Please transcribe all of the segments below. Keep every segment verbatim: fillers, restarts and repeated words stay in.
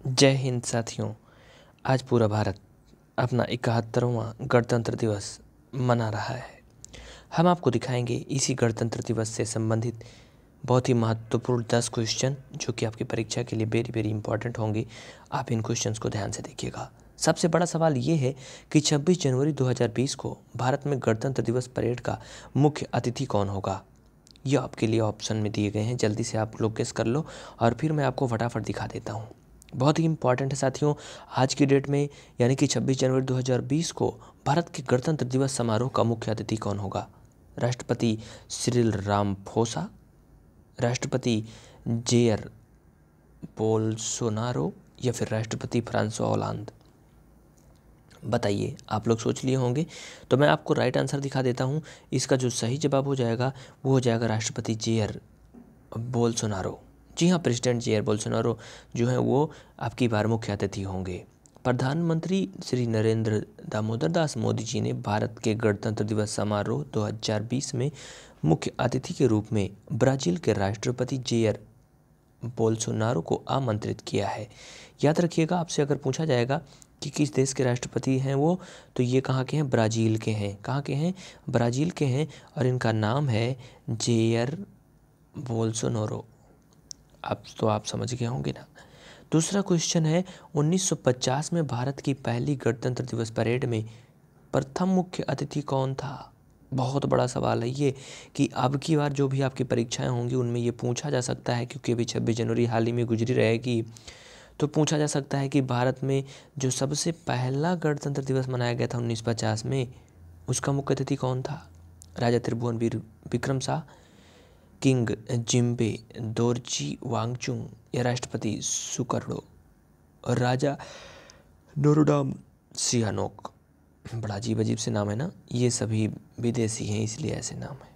जय हिंद साथियों। आज पूरा भारत अपना इकहत्तरवां गणतंत्र दिवस मना रहा है। हम आपको दिखाएंगे इसी गणतंत्र दिवस से संबंधित बहुत ही महत्वपूर्ण दस क्वेश्चन जो कि आपकी परीक्षा के लिए वेरी वेरी इंपॉर्टेंट होंगे। आप इन क्वेश्चंस को ध्यान से देखिएगा। सबसे बड़ा सवाल ये है कि छब्बीस जनवरी दो हज़ार बीस को भारत में गणतंत्र दिवस परेड का मुख्य अतिथि कौन होगा। ये आपके लिए ऑप्शन में दिए गए हैं, जल्दी से आप लोग गेस कर लो और फिर मैं आपको फटाफट दिखा देता हूँ। बहुत ही इंपॉर्टेंट है साथियों। आज की डेट में यानी कि छब्बीस जनवरी दो हज़ार बीस को भारत के गणतंत्र दिवस समारोह का मुख्य अतिथि कौन होगा। राष्ट्रपति सिरिल रामाफोसा, राष्ट्रपति जेयर बोल्सोनारो या फिर राष्ट्रपति फ्रांसवा ओलांद। बताइए, आप लोग सोच लिए होंगे तो मैं आपको राइट आंसर दिखा देता हूँ। इसका जो सही जवाब हो जाएगा वो हो जाएगा राष्ट्रपति जेयर बोल्सोनारो। जी हाँ, प्रेसिडेंट जेयर बोल्सोनारो जो है वो आपकी बार मुख्य अतिथि होंगे। प्रधानमंत्री श्री नरेंद्र दामोदर दास मोदी जी ने भारत के गणतंत्र दिवस समारोह दो हज़ार बीस में मुख्य अतिथि के रूप में ब्राज़ील के राष्ट्रपति जेयर बोल्सोनारो को आमंत्रित किया है। याद रखिएगा, आपसे अगर पूछा जाएगा कि किस देश के राष्ट्रपति हैं वो, तो ये कहाँ के हैं, ब्राज़ील के हैं। कहाँ के हैं, ब्राज़ील के हैं और इनका नाम है जेयर बोल्सोनारो। अब तो आप समझ गए होंगे ना। दूसरा क्वेश्चन है, उन्नीस सौ पचास में भारत की पहली गणतंत्र दिवस परेड में प्रथम मुख्य अतिथि कौन था। बहुत बड़ा सवाल है ये कि अब की बार जो भी आपकी परीक्षाएं होंगी उनमें ये पूछा जा सकता है, क्योंकि अभी छब्बीस जनवरी हाल ही में गुजरी रहेगी, तो पूछा जा सकता है कि भारत में जो सबसे पहला गणतंत्र दिवस मनाया गया था उन्नीस सौ पचास में, उसका मुख्य अतिथि कौन था। राजा त्रिभुवन विक्रम शाह, किंग जिम्बे दोरजी वांगचुंग या राष्ट्रपति सुकर्णो और राजा नोरोडाम सिहानोक। बड़ा अजीब अजीब से नाम है ना, ये सभी विदेशी हैं इसलिए ऐसे नाम है।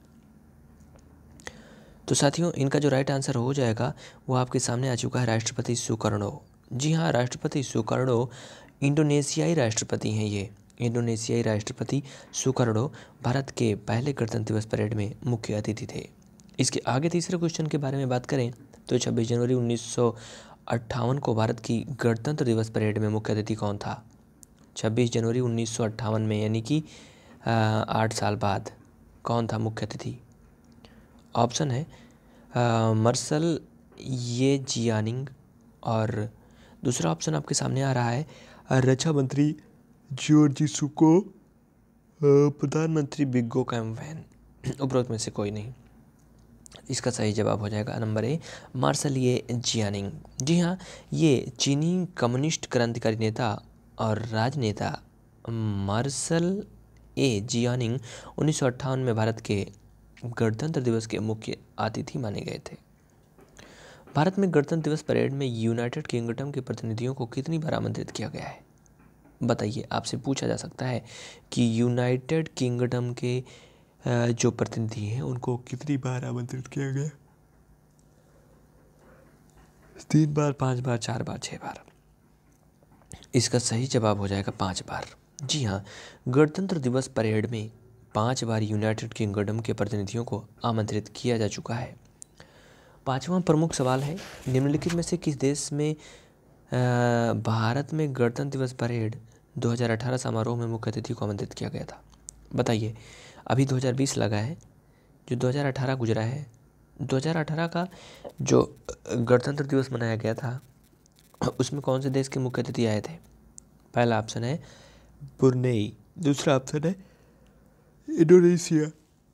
तो साथियों, इनका जो राइट आंसर हो जाएगा वो आपके सामने आ चुका है, राष्ट्रपति सुकर्णो। जी हाँ, राष्ट्रपति सुकर्णो इंडोनेशियाई राष्ट्रपति हैं। ये इंडोनेशियाई राष्ट्रपति सुकर्णो भारत के पहले गणतंत्र दिवस परेड में मुख्य अतिथि थे। इसके आगे तीसरे क्वेश्चन के बारे में बात करें तो छब्बीस जनवरी उन्नीस सौ अट्ठावन को भारत की गणतंत्र दिवस परेड में मुख्य अतिथि कौन था। छब्बीस जनवरी उन्नीस सौ अट्ठावन में यानी कि आठ साल बाद कौन था मुख्य अतिथि। ऑप्शन है आ, मार्शल ये जियानिंग और दूसरा ऑप्शन आपके सामने आ रहा है रक्षा मंत्री जॉर्ज सुको, प्रधानमंत्री बिगो कैम्वेन। उपरोक्त में से कोई नहीं। इसका सही जवाब हो जाएगा नंबर ए, मार्शल ये जियानिंग। जी हाँ, ये चीनी कम्युनिस्ट क्रांतिकारी नेता और राजनेता मार्शल ए जियानिंग उन्नीस सौ अट्ठावन में भारत के गणतंत्र दिवस के मुख्य अतिथि माने गए थे। भारत में गणतंत्र दिवस परेड में यूनाइटेड किंगडम के प्रतिनिधियों को कितनी बार आमंत्रित किया गया है। बताइए, आपसे पूछा जा सकता है कि यूनाइटेड किंगडम के जो प्रतिनिधि हैं उनको कितनी बार आमंत्रित किया गया। तीन बार, पांच बार, चार बार, छह बार। इसका सही जवाब हो जाएगा पांच बार। जी हाँ, गणतंत्र दिवस परेड में पांच बार यूनाइटेड किंगडम के प्रतिनिधियों को आमंत्रित किया जा चुका है। पांचवा प्रमुख सवाल है, निम्नलिखित में से किस देश में आ, भारत में गणतंत्र दिवस परेड दो हज़ार अठारह समारोह में मुख्य अतिथि को आमंत्रित किया गया था। बताइए, अभी दो हज़ार बीस लगा है, जो दो हज़ार अठारह गुजरा है, दो हज़ार अठारह का जो गणतंत्र दिवस मनाया गया था उसमें कौन से देश के मुख्य अतिथि आए थे। पहला ऑप्शन है ब्रुनेई, दूसरा ऑप्शन है इंडोनेशिया,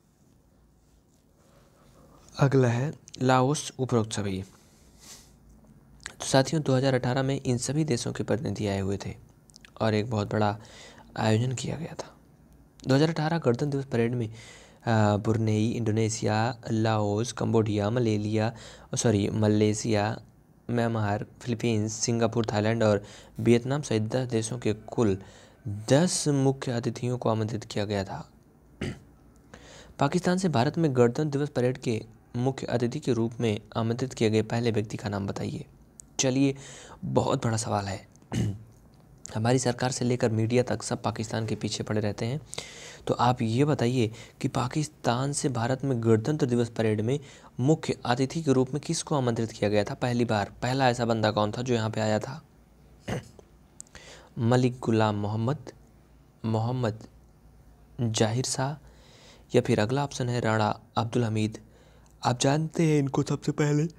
अगला है लाओस, उपरोक्त सभी। तो साथियों, दो हज़ार अठारह में इन सभी देशों के प्रतिनिधि आए हुए थे और एक बहुत बड़ा आयोजन किया गया था। दो हज़ार अठारह गणतंत्र दिवस परेड में Brunei, Indonesia, Laos, Cambodia, Malaysia sorry Malaysia, Myanmar, Philippines, Singapore, Thailand और वियतनाम सहित दस देशों के कुल दस मुख्य अतिथियों को आमंत्रित किया गया था। पाकिस्तान से भारत में गणतंत्र दिवस परेड के मुख्य अतिथि के रूप में आमंत्रित किए गए पहले व्यक्ति का नाम बताइए। चलिए, बहुत बड़ा सवाल है। हमारी सरकार से लेकर मीडिया तक सब पाकिस्तान के पीछे पड़े रहते हैं, तो आप ये बताइए कि पाकिस्तान से भारत में गणतंत्र दिवस परेड में मुख्य अतिथि के रूप में किसको आमंत्रित किया गया था पहली बार। पहला ऐसा बंदा कौन था जो यहाँ पे आया था। मलिक गुलाम मोहम्मद, मोहम्मद जाहिर शाह, या फिर अगला ऑप्शन है राणा अब्दुल हमीद। आप जानते हैं इनको सबसे पहले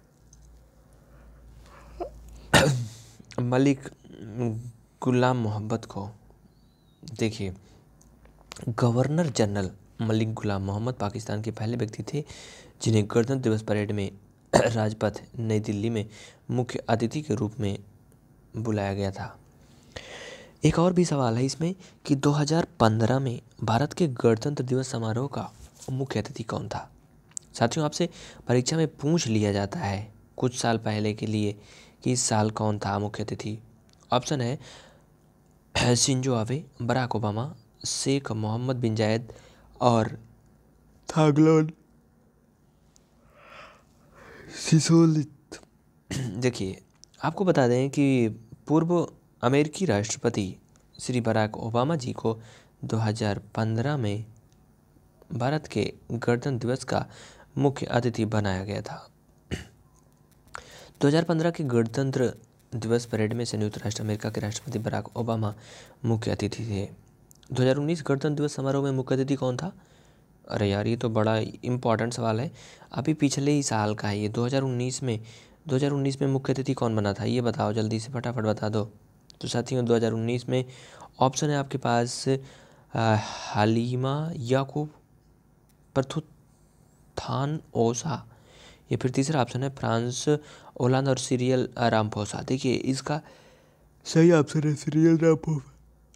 मलिक गुलाम मोहम्मद को देखिए, गवर्नर जनरल मलिक गुलाम मोहम्मद पाकिस्तान के पहले व्यक्ति थे जिन्हें गणतंत्र दिवस परेड में राजपथ नई दिल्ली में मुख्य अतिथि के रूप में बुलाया गया था। एक और भी सवाल है इसमें कि दो हज़ार पंद्रह में भारत के गणतंत्र दिवस समारोह का मुख्य अतिथि कौन था। साथियों, आपसे परीक्षा में पूछ लिया जाता है कुछ साल पहले के लिए कि इस साल कौन था मुख्य अतिथि। ऑप्शन है Shinzo Abe, Barack Obama, Sheikh Mohammed bin Zayed और थागलोन सिसोलिथ। देखिए, आपको बता दें कि पूर्व अमेरिकी राष्ट्रपति श्री बराक ओबामा जी को दो हज़ार पंद्रह में भारत के गणतंत्र दिवस का मुख्य अतिथि बनाया गया था। दो हज़ार पंद्रह के गणतंत्र दिवस परेड में संयुक्त राष्ट्र अमेरिका के राष्ट्रपति बराक ओबामा मुख्य अतिथि थे। दो हज़ार उन्नीस गणतंत्र दिवस समारोह में मुख्य अतिथि कौन था। अरे यार, ये तो बड़ा इम्पॉर्टेंट सवाल है, अभी पिछले ही साल का है ये। दो हज़ार उन्नीस में दो हज़ार उन्नीस में मुख्य अतिथि कौन बना था, ये बताओ जल्दी से, फटाफट बता दो। तो साथियों, दो हज़ार उन्नीस में ऑप्शन है आपके पास हलीमा याकूब परथुथान ओसा, या फिर तीसरा ऑप्शन है फ्रांस ओलांद और सिरियल रामफोसा। देखिए, इसका सही ऑप्शन है सिरियल रामफोसा।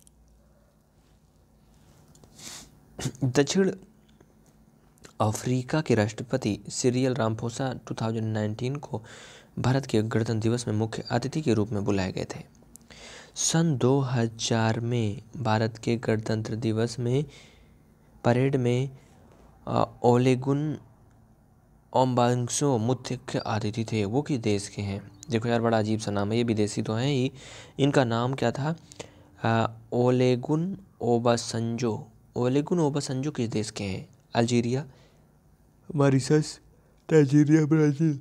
दक्षिण अफ्रीका के राष्ट्रपति सिरियल रामफोसा दो हज़ार उन्नीस को भारत के गणतंत्र दिवस में मुख्य अतिथि के रूप में बुलाए गए थे। सन दो हज़ार में भारत के गणतंत्र दिवस में परेड में ओलेगुन ओबांगसो मुख्य अतिथि थे। वो किस देश के हैं। देखो यार, बड़ा अजीब सा नाम है, ये विदेशी तो हैं ही। इनका नाम क्या था, ओलेगुन ओबासंजो। ओलेगुन ओबासंजो किस देश के हैं। Algeria, Mauritius, Nigeria, Brazil.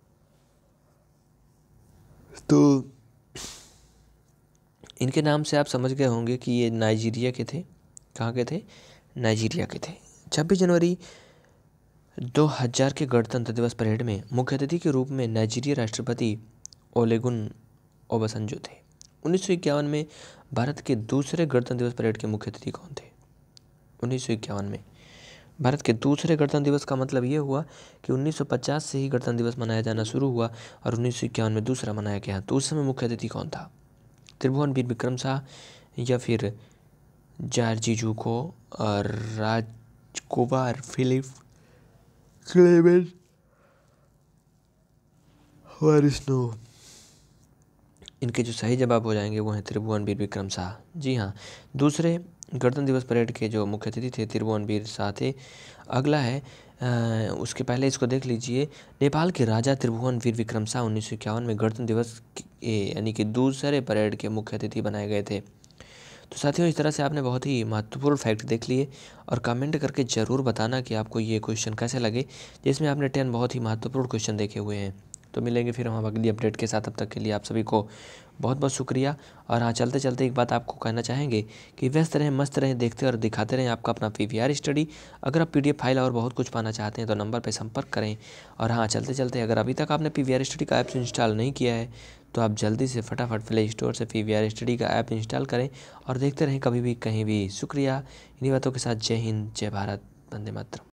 तो इनके नाम से आप समझ गए होंगे कि ये नाइजीरिया के थे। कहाँ के थे, नाइजीरिया के थे। छब्बीस जनवरी दो हज़ार के गणतंत्र दिवस परेड में मुख्य अतिथि के रूप में नाइजीरिया राष्ट्रपति ओलेगुन ओबासंजो थे। उन्नीस सौ इक्यावन में भारत के दूसरे गणतंत्र दिवस परेड के मुख्य अतिथि कौन थे। उन्नीस सौ इक्यावन में भारत के दूसरे गणतंत्र दिवस का मतलब ये हुआ कि उन्नीस सौ पचास से ही गणतंत्र दिवस मनाया जाना शुरू हुआ और उन्नीस सौ इक्यावन में दूसरा मनाया गया। तो उस समय मुख्य अतिथि कौन था। त्रिभुवन वीर विक्रम शाह, या फिर जॉर्ज जूको और राजकुमार फिलिप क्लेमेंट वारिस्नो। इनके जो सही जवाब हो जाएंगे वो हैं त्रिभुवन वीर विक्रम शाह। जी हाँ, दूसरे गणतंत्र दिवस परेड के जो मुख्य अतिथि थे त्रिभुवन वीर शाह थे। अगला है आ, उसके पहले इसको देख लीजिए। नेपाल के राजा त्रिभुवन वीर विक्रम शाह उन्नीस सौ इक्यावन में गणतंत्र दिवस यानी कि दूसरे परेड के मुख्य अतिथि बनाए गए थे। तो साथियों, इस तरह से आपने बहुत ही महत्वपूर्ण फैक्ट देख लिए और कमेंट करके ज़रूर बताना कि आपको ये क्वेश्चन कैसे लगे, जिसमें आपने टेन बहुत ही महत्वपूर्ण क्वेश्चन देखे हुए हैं। तो मिलेंगे फिर हम अगली अपडेट के साथ। अब तक के लिए आप सभी को बहुत बहुत शुक्रिया। और हाँ, चलते चलते एक बात आपको कहना चाहेंगे कि व्यस्त रहें, मस्त रहें, देखते और दिखाते रहें आपका अपना पीवीआर स्टडी। अगर आप पीडीएफ फाइल और बहुत कुछ पाना चाहते हैं तो नंबर पर संपर्क करें। और हाँ, चलते चलते अगर अभी तक आपने पीवीआर स्टडी का ऐप इंस्टॉल नहीं किया है तो आप जल्दी से फटाफट प्ले स्टोर से पीवीआर स्टडी का ऐप इंस्टॉल करें और देखते रहें कभी भी कहीं भी। शुक्रिया। इन्हीं बातों के साथ जय हिंद, जय भारत, वंदे मातरम।